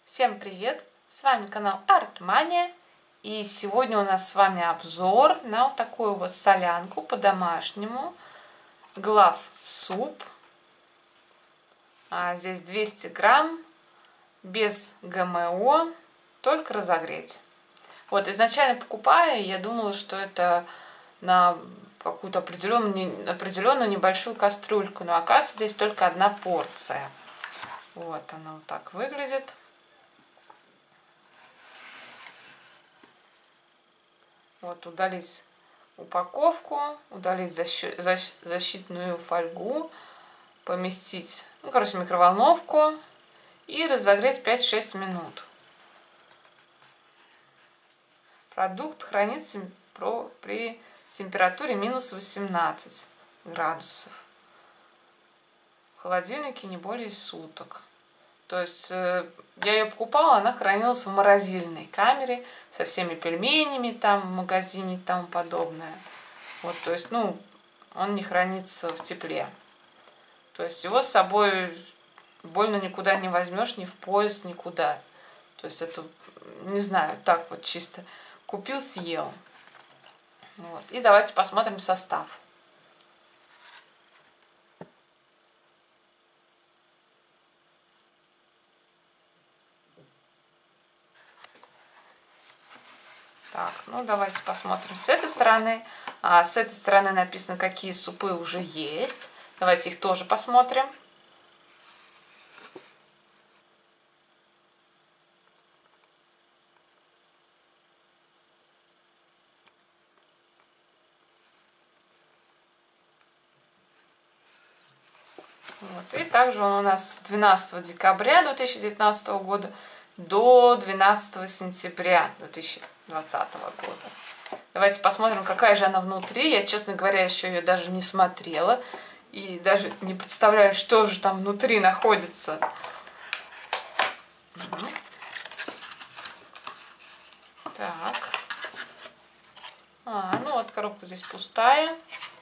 Всем привет! С вами канал Артмания. И сегодня у нас с вами обзор на вот такую вот солянку по-домашнему. Глав суп. Здесь 200 грамм, без ГМО, только разогреть. Вот, изначально покупая, я думала, что это на какую-то определенную небольшую кастрюльку. Но оказывается, здесь только одна порция. Вот она вот так выглядит. Вот, удалить упаковку, удалить защитную фольгу, поместить, в микроволновку и разогреть 5-6 минут. Продукт хранится при температуре минус 18 градусов. В холодильнике не более суток. То есть я ее покупала, она хранилась в морозильной камере со всеми пельменями там в магазине и тому подобное. Вот, то есть, он не хранится в тепле. То есть его с собой больно никуда не возьмешь, ни в поезд, никуда. То есть это, не знаю, так вот чисто купил, съел. Вот. И давайте посмотрим состав. Так, давайте посмотрим с этой стороны. С этой стороны написано, какие супы уже есть. Давайте их тоже посмотрим. Вот. И также он у нас с 12 декабря 2019 года до 12 сентября 2020 года. Давайте посмотрим, какая же она внутри. Я, честно говоря, еще ее даже не смотрела. И даже не представляю, что же там внутри находится. Так. Вот коробка здесь пустая.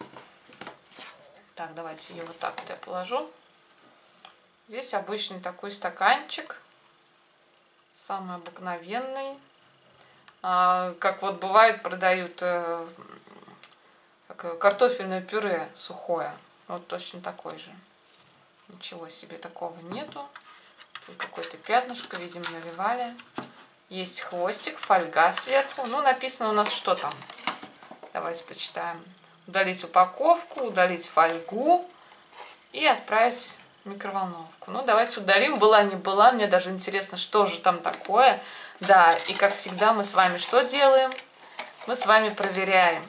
Так, давайте ее вот так вот я положу. Здесь обычный такой стаканчик. Самый обыкновенный. Как вот бывает, продают картофельное пюре сухое. Вот точно такой же. Ничего себе, такого нету. Тут какое-то пятнышко, видимо, наливали. Есть хвостик, фольга сверху. Написано у нас, что там. Давайте почитаем. Удалить упаковку, удалить фольгу и отправить в микроволновку. Давайте удалим. Была, не была. Мне даже интересно, что же там такое. Да, и как всегда мы с вами что делаем? Мы с вами проверяем.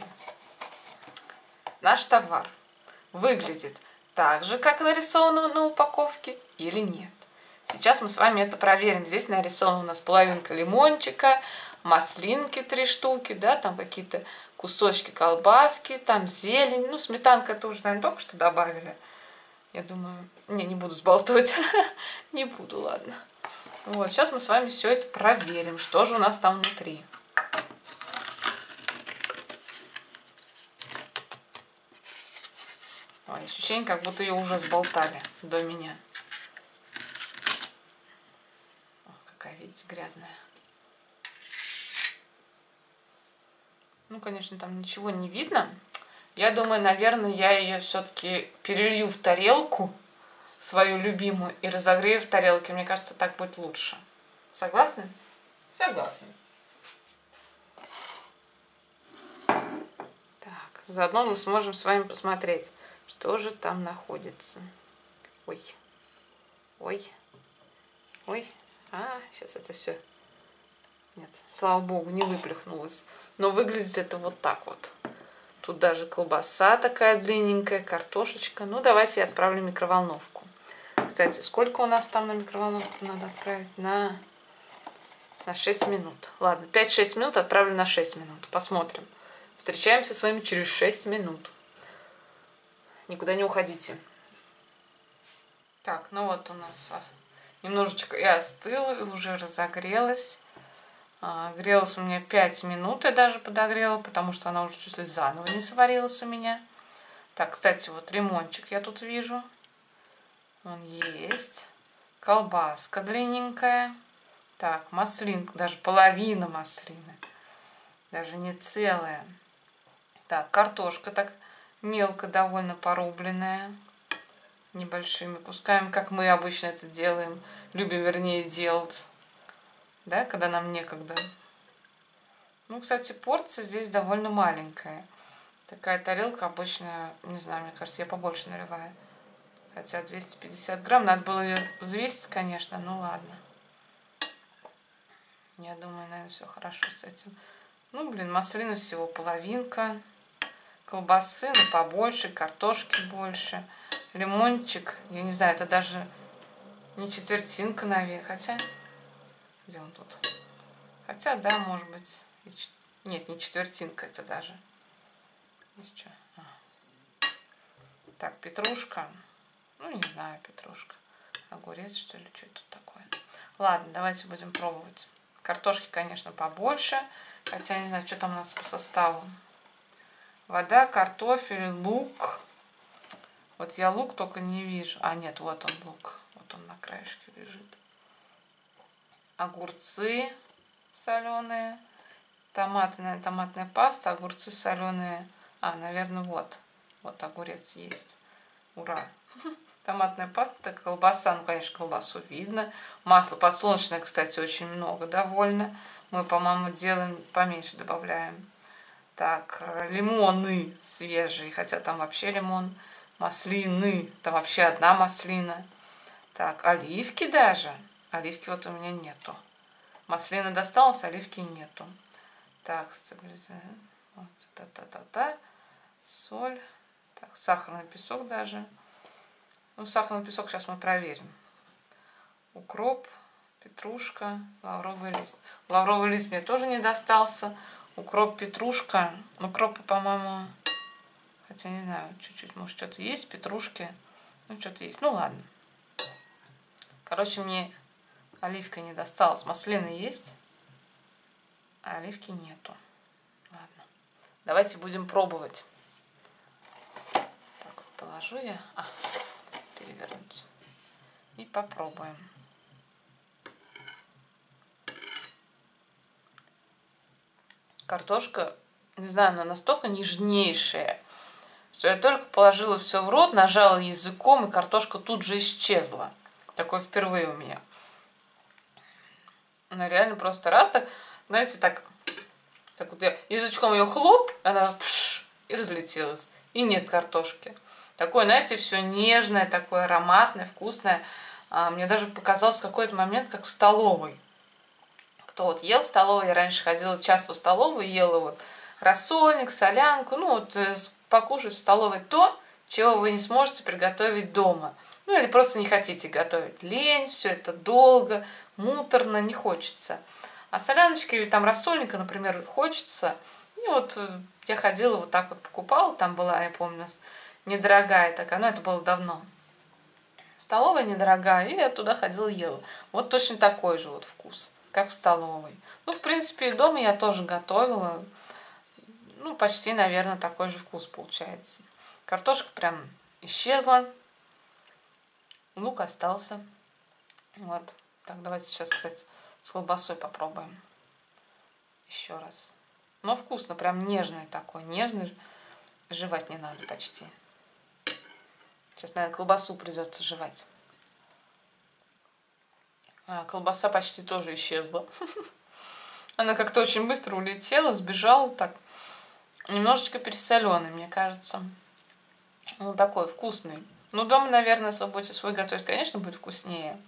Наш товар выглядит так же, как нарисовано на упаковке, или нет. Сейчас мы с вами это проверим. Здесь нарисована у нас половинка лимончика, маслинки 3 штуки, да, там какие-то кусочки колбаски, там зелень. Сметанка тоже, наверное, только что добавили. Я думаю, не буду сбалтывать. Не буду, ладно. Вот, сейчас мы с вами все это проверим, что же у нас там внутри. Ощущение, как будто ее уже сболтали до меня. Какая, видите, грязная. Конечно, там ничего не видно. Я думаю, наверное, я ее все-таки перелью в тарелку, свою любимую, и разогрею в тарелке. Мне кажется, так будет лучше. Согласны? Согласны. Так, заодно мы сможем с вами посмотреть, что же там находится. Ой. Сейчас это все. Нет, слава богу, не выплюхнулось. Но выглядит это вот так вот. Тут даже колбаса такая длинненькая, картошечка. Давайте я отправлю в микроволновку. Кстати, сколько у нас там на микроволновку надо отправить? На 6 минут. Ладно, 5-6 минут отправлю на 6 минут. Посмотрим. Встречаемся с вами через 6 минут. Никуда не уходите. Так, вот у нас немножечко и остыло, и уже разогрелась. Грелась у меня 5 минут, я даже подогрела, потому что она уже чуть ли заново не сварилась у меня. Так, кстати, вот лимончик я тут вижу. Он есть. Колбаска длинненькая. Так, маслинка, даже половина маслины. Даже не целая. Так, картошка так мелко довольно порубленная. Небольшими кусками, как мы обычно это делаем. Любим, вернее, делать. Да, когда нам некогда. Ну, кстати, порция здесь довольно маленькая. Такая тарелка обычно, не знаю, мне кажется, я побольше наливаю. Хотя 250 грамм, надо было ее взвесить, конечно, ну ладно. Я думаю, наверное, все хорошо с этим. Ну, блин, маслины всего половинка. Колбасы, ну, побольше, картошки больше. Лимончик, я не знаю, это даже не четвертинка, наверное. Хотя, где он тут? Хотя, да, может быть. Нет, не четвертинка это даже. Здесь что? Так, петрушка. Ну, не знаю, петрушка. Огурец, что ли, что это тут такое? Ладно, давайте будем пробовать. Картошки, конечно, побольше. Хотя, я не знаю, что там у нас по составу. Вода, картофель, лук. Вот я лук только не вижу. А, нет, вот он лук. Вот он на краешке лежит. Огурцы соленые. Томаты, наверное, томатная паста. Огурцы соленые. А, наверное, вот. Вот огурец есть. Ура! Томатная паста, так колбаса. Ну, конечно, колбасу видно. Масло подсолнечное, кстати, очень много довольно. Мы, по-моему, делаем, поменьше добавляем. Так, лимоны свежие, хотя там вообще лимон. Маслины, там вообще одна маслина. Так, оливки даже. Оливки вот у меня нету. Маслина досталась, оливки нету. Так, стабилизируем. Вот, та-та-та-та. Соль. Так, сахарный песок даже. Ну, сахарный песок сейчас мы проверим. Укроп, петрушка, лавровый лист. Лавровый лист мне тоже не достался. Укроп, петрушка. Укропа, по-моему, хотя не знаю, чуть-чуть, может, что-то есть, петрушки. Ну, что-то есть. Ну, ладно. Короче, мне оливка не досталась. Маслины есть, а оливки нету. Ладно. Давайте будем пробовать. Так вот положу я. Перевернуть. И попробуем. Картошка, не знаю, она настолько нежнейшая, что я только положила все в рот, нажала языком, и картошка тут же исчезла. Такое впервые у меня. Она реально просто раз так, знаете, так вот я язычком ее хлоп, она и разлетелась. И нет картошки. Такое, знаете, все нежное, такое ароматное, вкусное. Мне даже показалось в какой-то момент, как в столовой. Кто вот ел в столовой, я раньше ходила часто в столовую, ела вот рассольник, солянку, ну вот покушать в столовой то, чего вы не сможете приготовить дома. Ну или просто не хотите готовить. Лень, все это долго, муторно, не хочется. А соляночки или там рассольника, например, хочется. И вот я ходила вот так вот покупала, там была, я помню, у нас недорогая такая, но это было давно. Столовая недорогая, и я туда ходила ела. Вот точно такой же вот вкус, как в столовой. Ну, в принципе, дома я тоже готовила. Ну, почти, наверное, такой же вкус получается. Картошка прям исчезла. Лук остался. Вот. Так, давайте сейчас, кстати, с колбасой попробуем. Еще раз. Но вкусно, прям нежный такой. Нежный. Жевать не надо почти. Сейчас, наверное, колбасу придется жевать. Колбаса почти тоже исчезла. Она как-то очень быстро улетела, сбежала так. Немножечко пересоленый, мне кажется. Ну, такой вкусный. Ну, дома, наверное, если вы будете свой готовить, конечно, будет вкуснее.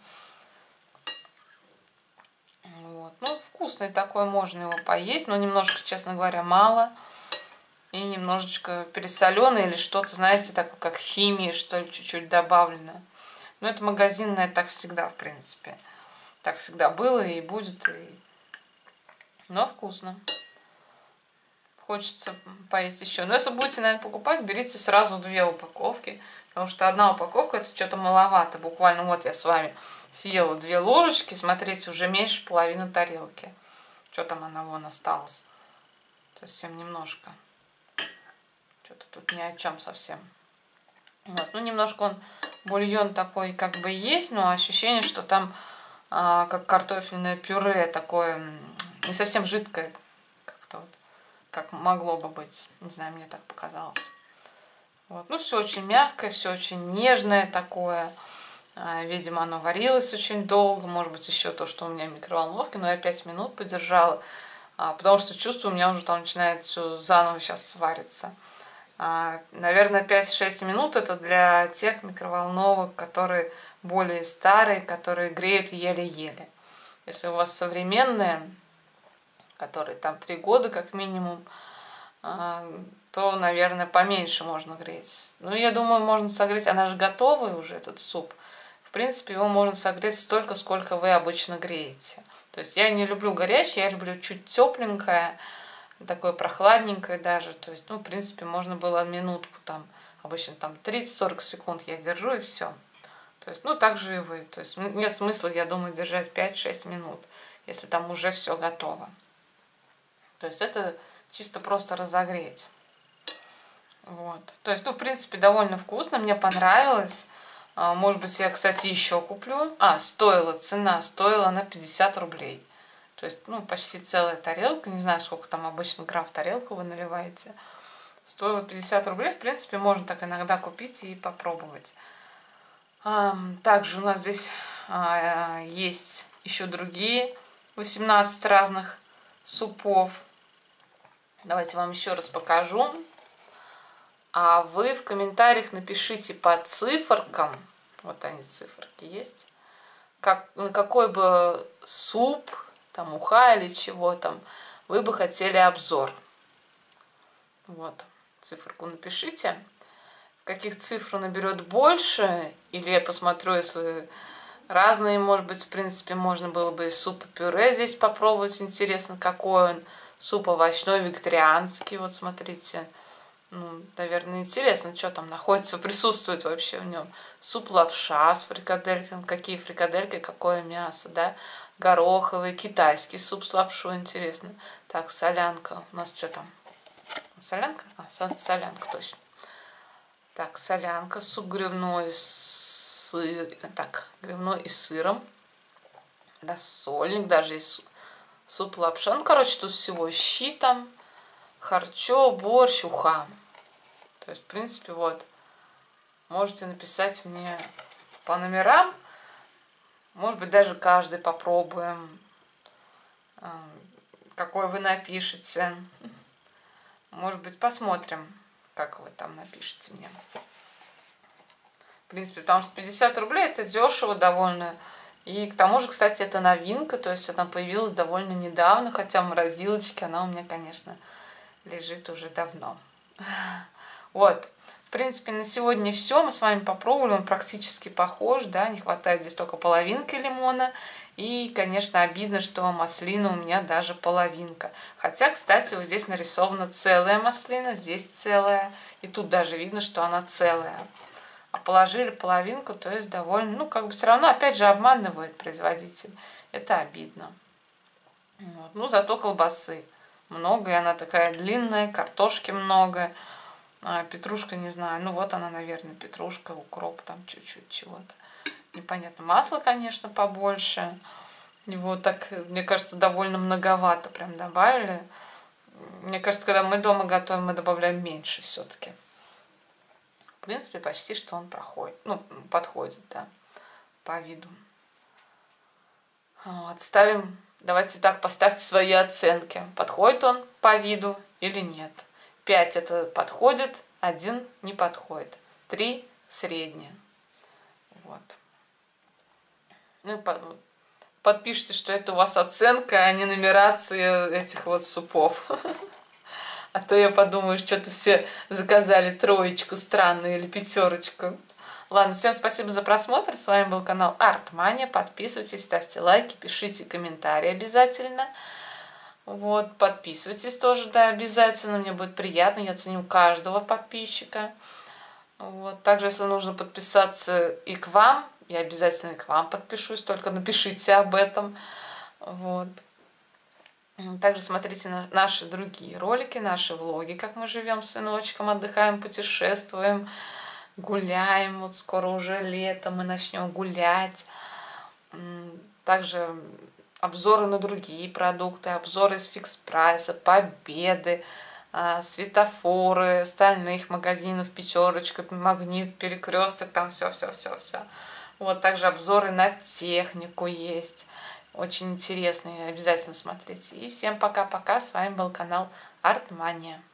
Вот. Ну, вкусный такой, можно его поесть, но немножко, честно говоря, мало. И немножечко пересоленый или что-то, знаете, такое, как химия, что ли, чуть-чуть добавлено. Но это магазинное, так всегда, в принципе. Так всегда было и будет. Но вкусно. Хочется поесть еще. Но если будете, наверное, покупать, берите сразу 2 упаковки. Потому что 1 упаковка это что-то маловато. Буквально вот я с вами съела 2 ложечки. Смотрите, уже меньше половины тарелки. Что там она вон осталась? Совсем немножко. Что-то тут ни о чем совсем. Вот. Ну, немножко он бульон такой как бы есть, но ощущение, что там как картофельное пюре, такое не совсем жидкое, как-то вот, как могло бы быть. Не знаю, мне так показалось. Вот. Ну, все очень мягкое, все очень нежное такое. Видимо, оно варилось очень долго. Может быть, еще то, что у меня в микроволновке, но я 5 минут подержала. Потому что чувствую, у меня уже там начинает все заново сейчас свариться. Наверное, 5-6 минут это для тех микроволновок, которые более старые, которые греют еле-еле. Если у вас современные, которые там 3 года как минимум, то, наверное, поменьше можно греть. Ну, я думаю, можно согреть, она же готовый уже, этот суп. В принципе, его можно согреть столько, сколько вы обычно греете. То есть я не люблю горячее, я люблю чуть тепленькое, такое прохладненькое даже. То есть, ну, в принципе, можно было минутку там, обычно там 30-40 секунд я держу и все. То есть, ну, так же и вы. То есть нет смысла, я думаю, держать 5-6 минут, если там уже все готово. То есть это чисто просто разогреть. Вот. То есть, ну, в принципе, довольно вкусно, мне понравилось. Может быть, я, кстати, еще куплю. Цена стоила на 50 рублей. То есть, ну, почти целая тарелка. Не знаю, сколько там обычно грамм в тарелку вы наливаете. Стоило 50 рублей. В принципе, можно так иногда купить и попробовать. Также у нас здесь есть еще другие 18 разных супов. Давайте вам еще раз покажу. А вы в комментариях напишите по циферкам, вот они циферки есть, на какой бы суп, там уха или чего там, вы бы хотели обзор. Вот, циферку напишите. Каких цифр наберет больше, или я посмотрю, если разные, может быть, в принципе, можно было бы и суп-пюре здесь попробовать. Интересно, какой он. Суп овощной, вегетарианский, вот смотрите. Ну, наверное, интересно, что там находится, присутствует вообще в нем. Суп-лапша с фрикадельками, какие фрикадельки, какое мясо, да. Гороховый, китайский суп с лапшой, интересно. Так, солянка. У нас что там? Солянка? Солянка, точно. Так, солянка, суп грибной с грибной и сыром. Рассольник, даже есть суп лапша. Ну, короче, тут всего щи там, харчо, борщ, уха. То есть, в принципе, вот, можете написать мне по номерам. Может быть, даже каждый попробуем, какой вы напишете. Может быть, посмотрим, как вы там напишите мне. В принципе, потому что 50 рублей это дешево довольно. И к тому же, кстати, это новинка, то есть она появилась довольно недавно, хотя в морозилочке она у меня, конечно, лежит уже давно. Вот, в принципе, на сегодня все. Мы с вами попробовали, он практически похож, да, не хватает здесь только половинки лимона. И, конечно, обидно, что маслина у меня даже половинка. Хотя, кстати, вот здесь нарисована целая маслина, здесь целая. И тут даже видно, что она целая. А положили половинку, то есть довольно, ну, как бы все равно, опять же, обманывает производитель. Это обидно. Вот. Ну, зато колбасы много, и она такая длинная, картошки много. Петрушка, не знаю, ну, вот она, наверное, петрушка, укроп, там чуть-чуть чего-то. Непонятно. Масло, конечно, побольше. Его так, мне кажется, довольно многовато прям добавили. Мне кажется, когда мы дома готовим, мы добавляем меньше все-таки. В принципе, почти что он подходит, да, по виду. Вот, ставим, давайте так, поставьте свои оценки. Подходит он по виду или нет. 5 это подходит, 1 не подходит. 3 среднее. Вот. Ну, подпишите, что это у вас оценка, а не нумерация этих вот супов. А то я подумаю, что-то все заказали 3 странную или 5. Ладно, всем спасибо за просмотр. С вами был канал Артмания. Подписывайтесь, ставьте лайки, пишите комментарии обязательно. Вот, подписывайтесь тоже, да, обязательно. Мне будет приятно, я ценю каждого подписчика. Вот, также, если нужно подписаться и к вам, я обязательно и к вам подпишусь, только напишите об этом. Вот. Также смотрите наши другие ролики, наши влоги, как мы живем с сыночком, отдыхаем, путешествуем, гуляем. Вот скоро уже лето, мы начнем гулять. также обзоры на другие продукты, обзоры из Фикс Прайса, Победы, светофоры, остальных магазинов, Пятерочка, Магнит, Перекресток, там все. Вот также обзоры на технику есть. Очень интересные, обязательно смотрите. И всем пока-пока. С вами был канал Артмания.